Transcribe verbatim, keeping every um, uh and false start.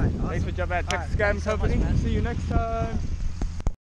Right, awesome. Thanks for jumping at All right, Texas Scamming thanks so much, Company. man. See you next time.